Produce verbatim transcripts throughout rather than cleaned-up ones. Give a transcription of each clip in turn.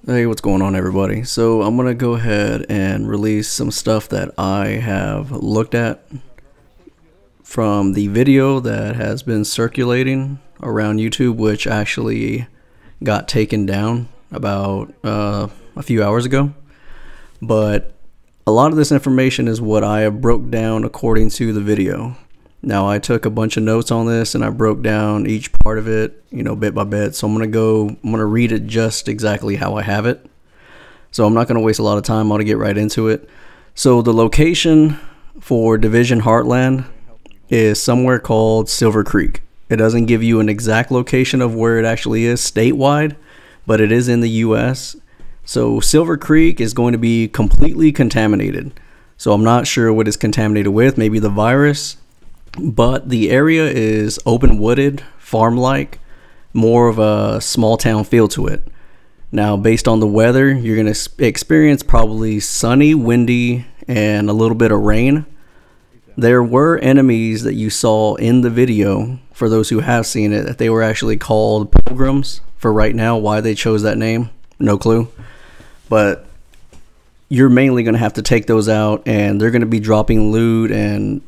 Hey, what's going on, everybody? So I'm gonna go ahead and release some stuff that I have looked at from the video that has been circulating around YouTube, which actually got taken down about uh, a few hours ago. But a lot of this information is what I have broke down according to the video. Now, I took a bunch of notes on this and I broke down each part of it, you know, bit by bit. So I'm gonna go, I'm gonna read it just exactly how I have it. So I'm not gonna waste a lot of time. I'm gonna get right into it. So the location for Division Heartland is somewhere called Silver Creek. It doesn't give you an exact location of where it actually is statewide, but it is in the U S. So Silver Creek is going to be completely contaminated. So I'm not sure what it's contaminated with, maybe the virus. But the area is open wooded, farm-like, more of a small town feel to it. Now, based on the weather, you're going to experience probably sunny, windy, and a little bit of rain. There were enemies that you saw in the video, for those who have seen it, that they were actually called pilgrims. For right now, why they chose that name, no clue. But you're mainly going to have to take those out, and they're going to be dropping loot and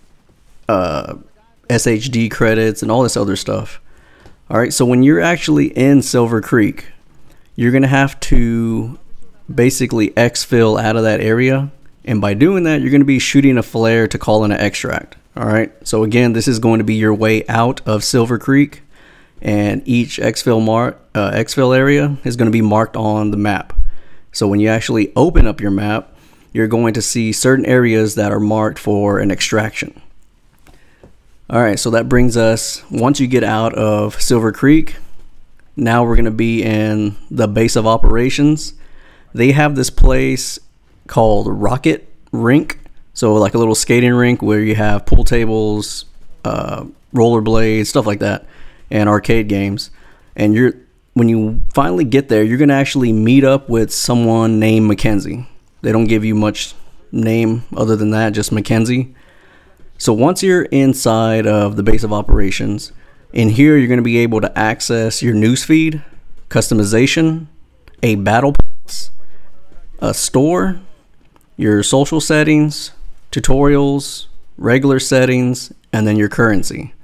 uh S H D credits and all this other stuff. All right, so when you're actually in Silver Creek, you're gonna have to basically exfil out of that area, and by doing that, you're gonna be shooting a flare to call in an extract. All right, so again, this is going to be your way out of Silver Creek, and each exfil mark uh, exfil area is going to be marked on the map. So when you actually open up your map, you're going to see certain areas that are marked for an extraction. Alright, so that brings us, once you get out of Silver Creek, now we're going to be in the base of operations. They have this place called Rocket Rink, so like a little skating rink where you have pool tables, uh, rollerblades, stuff like that, and arcade games. And you're when you finally get there, you're going to actually meet up with someone named Mackenzie. They don't give you much name other than that, just Mackenzie. So once you're inside of the base of operations, in here you're going to be able to access your newsfeed, customization, a battle pass, a store, your social settings, tutorials, regular settings, and then your currency.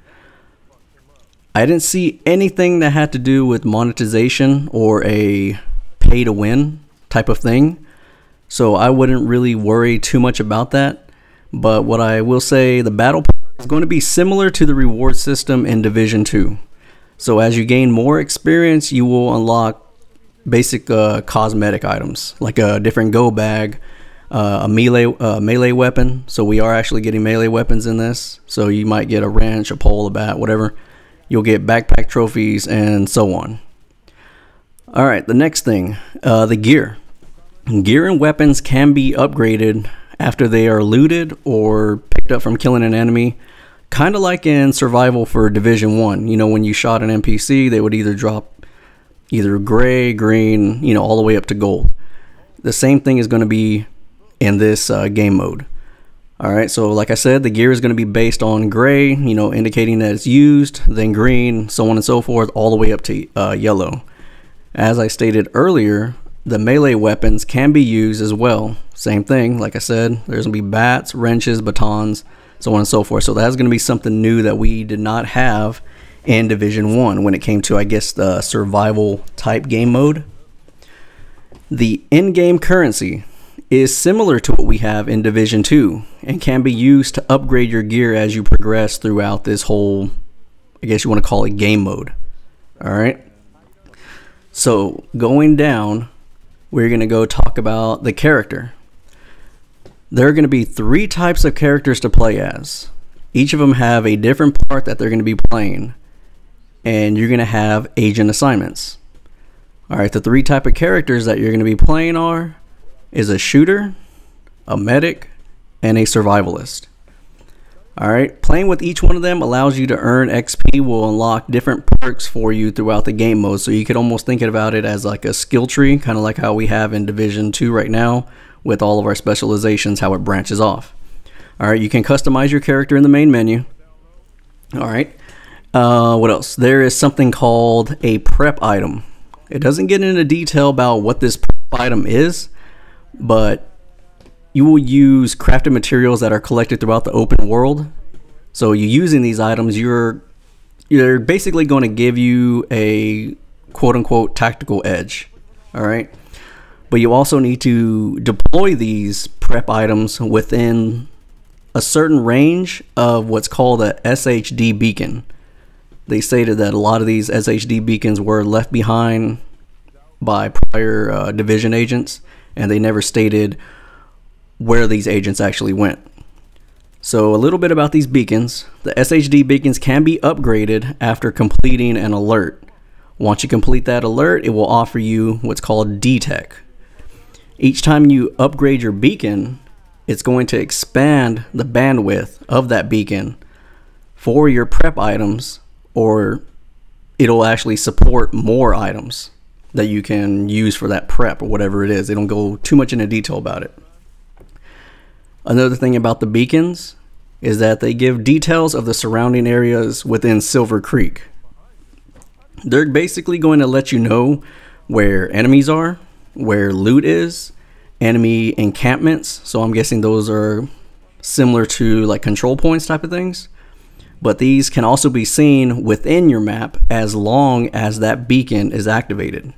I didn't see anything that had to do with monetization or a pay to win type of thing, so I wouldn't really worry too much about that. But what I will say, the battle pass is going to be similar to the reward system in Division two. So as you gain more experience, you will unlock basic uh, cosmetic items, like a different go bag, uh, a melee uh, melee weapon. So we are actually getting melee weapons in this. So you might get a wrench, a pole, a bat, whatever. You'll get backpack trophies and so on. All right, the next thing, uh, the gear. Gear and weapons can be upgraded after they are looted or picked up from killing an enemy, kind of like in survival for Division one. You know, when you shot an N P C, they would either drop either gray, green, you know, all the way up to gold. The same thing is going to be in this uh, game mode. All right, so like I said, the gear is going to be based on gray, you know, indicating that it's used, then green, so on and so forth, all the way up to uh, yellow. As I stated earlier, the melee weapons can be used as well. Same thing, like I said, there's going to be bats, wrenches, batons, so on and so forth. So that's going to be something new that we did not have in Division one when it came to, I guess, the survival type game mode. The in-game currency is similar to what we have in Division two and can be used to upgrade your gear as you progress throughout this whole, I guess you want to call it, game mode. All right. So going down, we're going to go talk about the character. There are going to be three types of characters to play as. Each of them have a different part that they're going to be playing, and you're going to have agent assignments. Alright, the three type of characters that you're going to be playing are is a shooter, a medic, and a survivalist. Alright, playing with each one of them allows you to earn X P, will unlock different perks for you throughout the game mode. So you could almost think about it as like a skill tree, kind of like how we have in Division two right now with all of our specializations, how it branches off. Alright, you can customize your character in the main menu. Alright, uh, what else? There is something called a prep item. It doesn't get into detail about what this prep item is, but you will use crafted materials that are collected throughout the open world. So you using these items, you're you're basically going to give you a quote-unquote tactical edge. All right, but you also need to deploy these prep items within a certain range of what's called a S H D beacon. They stated that a lot of these S H D beacons were left behind by prior uh, division agents, and they never stated where these agents actually went. So a little bit about these beacons. The S H D beacons can be upgraded after completing an alert. Once you complete that alert, it will offer you what's called D TEC. Each time you upgrade your beacon, it's going to expand the bandwidth of that beacon for your prep items, or it'll actually support more items that you can use for that prep or whatever it is. They don't go too much into detail about it. Another thing about the beacons is that they give details of the surrounding areas within Silver Creek. They're basically going to let you know where enemies are, where loot is, enemy encampments. So I'm guessing those are similar to like control points type of things. But these can also be seen within your map as long as that beacon is activated.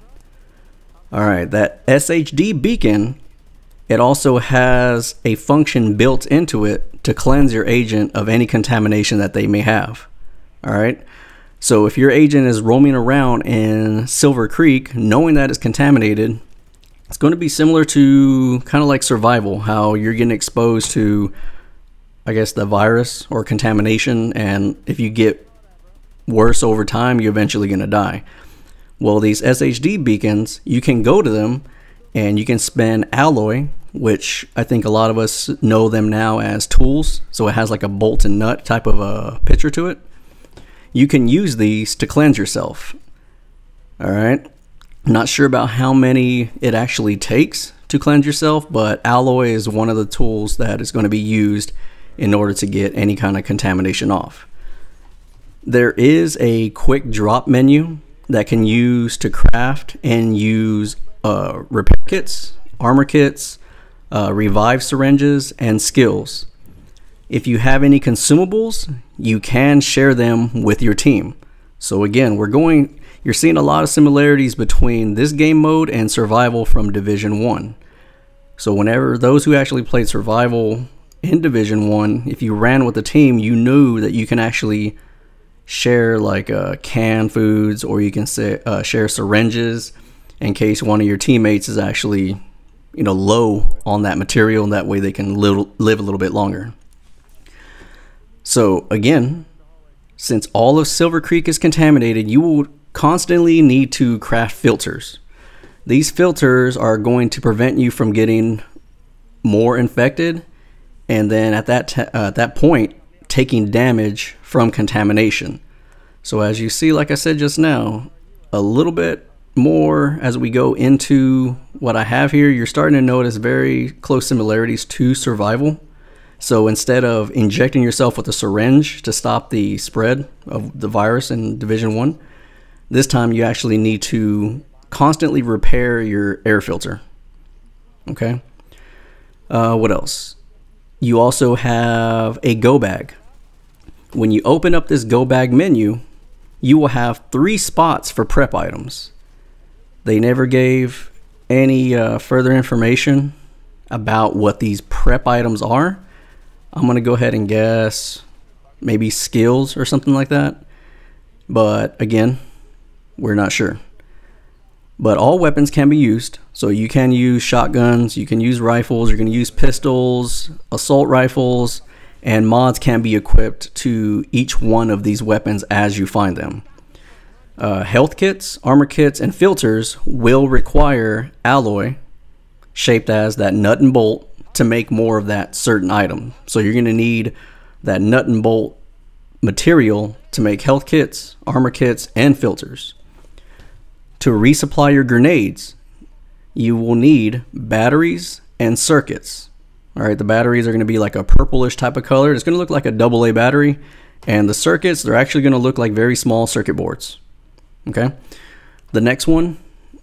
All right, that S H D beacon, it also has a function built into it to cleanse your agent of any contamination that they may have. All right. So if your agent is roaming around in Silver Creek knowing that it's contaminated, it's going to be similar to kind of like survival, how you're getting exposed to, I guess, the virus or contamination, and if you get worse over time, you're eventually going to die. Well, these S H D beacons, you can go to them and you can spend alloy, which I think a lot of us know them now as tools. So it has like a bolt and nut type of a picture to it. You can use these to cleanse yourself. All right. I'm not sure about how many it actually takes to cleanse yourself, but alloy is one of the tools that is going to be used in order to get any kind of contamination off. There is a quick drop menu that can use to craft and use uh, repair kits, armor kits, uh, revive syringes, and skills. If you have any consumables, you can share them with your team. So again, we're going, you're seeing a lot of similarities between this game mode and survival from Division one. So whenever those who actually played survival in Division one, if you ran with the team, you knew that you can actually share like uh, canned foods, or you can say, uh, share syringes in case one of your teammates is actually, you know, low on that material, and that way they can live, live a little bit longer. So again, since all of Silver Creek is contaminated, you will constantly need to craft filters. These filters are going to prevent you from getting more infected, and then at that uh, at that point taking damage from contamination. So as you see, like I said just now, a little bit more as we go into what I have here, you're starting to notice very close similarities to survival. So instead of injecting yourself with a syringe to stop the spread of the virus in Division one, this time you actually need to constantly repair your air filter. Okay. Uh, what else? You also have a go bag. When you open up this go bag menu, you will have three spots for prep items. They never gave any uh, further information about what these prep items are. I'm going to go ahead and guess maybe skills or something like that. But again, we're not sure. But all weapons can be used. So you can use shotguns, you can use rifles, you're going to use pistols, assault rifles, and mods can be equipped to each one of these weapons as you find them. Uh, health kits, armor kits, and filters will require alloy shaped as that nut and bolt to make more of that certain item. So you're going to need that nut and bolt material to make health kits, armor kits, and filters. To resupply your grenades, you will need batteries and circuits. All right, the batteries are going to be like a purplish type of color. It's going to look like a double A battery, and the circuits, they're actually going to look like very small circuit boards. Okay, the next one,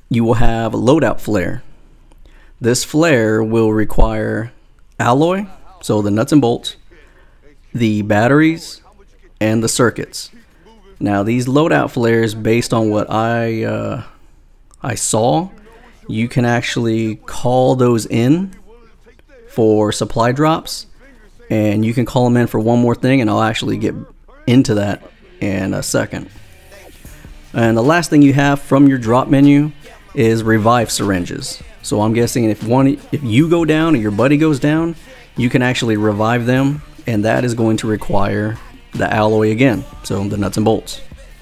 you will have a loadout flare. This flare will require alloy, so the nuts and bolts, the batteries, and the circuits. Now these loadout flares, based on what I uh, I saw, you can actually call those in for supply drops, and you can call them in for one more thing, and I'll actually get into that in a second. And the last thing you have from your drop menu is revive syringes. So I'm guessing if one, if you go down or your buddy goes down, you can actually revive them, and that is going to require the alloy again, so the nuts and bolts.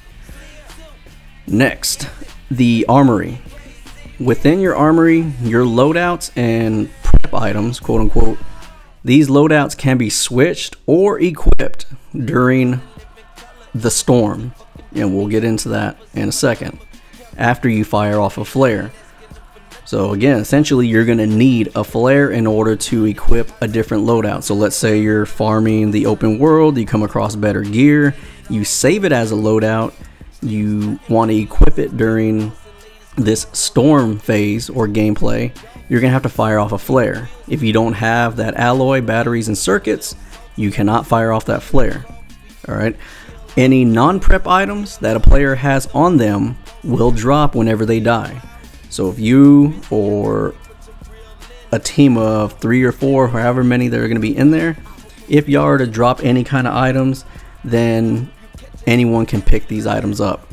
Next, the armory. Within your armory, your loadouts and prep items, quote unquote, these loadouts can be switched or equipped during the storm, and we'll get into that in a second, after you fire off a flare. So again, essentially you're going to need a flare in order to equip a different loadout. So let's say you're farming the open world, you come across better gear, you save it as a loadout, you want to equip it during this storm phase or gameplay, you're going to have to fire off a flare. If you don't have that alloy, batteries, and circuits, you cannot fire off that flare. Alright. Any non-prep items that a player has on them will drop whenever they die. So if you or a team of three or four, or however many that are going to be in there, if y'all are to drop any kind of items, then anyone can pick these items up.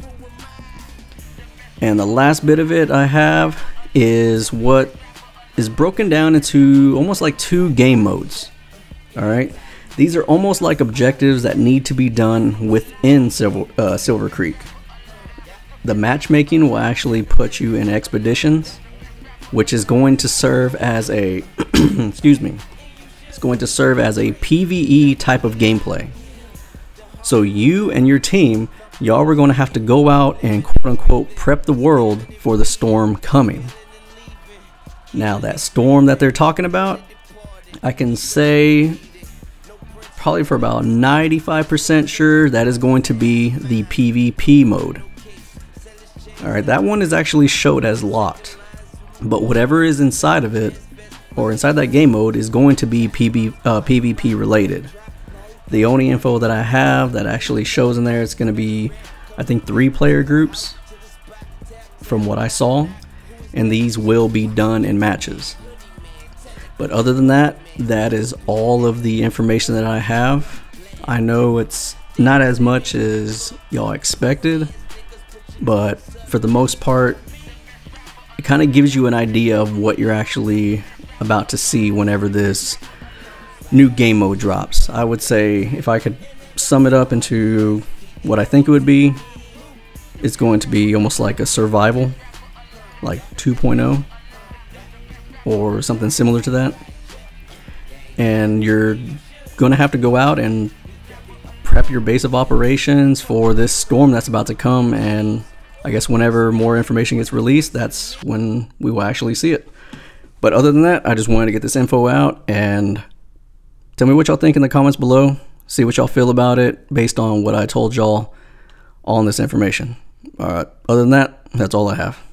And the last bit of it I have is what is broken down into almost like two game modes. Alright, these are almost like objectives that need to be done within Silver, uh, Silver Creek. The matchmaking will actually put you in expeditions, which is going to serve as a excuse me it's going to serve as a PvE type of gameplay. So you and your team, y'all are going to have to go out and quote unquote prep the world for the storm coming. Now that storm that they're talking about, I can say probably for about ninety-five percent sure that is going to be the PvP mode. Alright, that one is actually showed as locked, but whatever is inside of it, or inside that game mode, is going to be P B, uh, PvP related. The only info that I have that actually shows in there, it's going to be, I think, three player groups from what I saw, and these will be done in matches. But other than that, that is all of the information that I have. I know it's not as much as y'all expected, but for the most part, it kind of gives you an idea of what you're actually about to see whenever this new game mode drops. I would say, if I could sum it up into what I think it would be, it's going to be almost like a survival, like two point oh or something similar to that. And you're going to have to go out and prep your base of operations for this storm that's about to come, and I guess whenever more information gets released, that's when we will actually see it. But other than that, I just wanted to get this info out, and tell me what y'all think in the comments below. See what y'all feel about it based on what I told y'all on this information. Alright, other than that, that's all I have.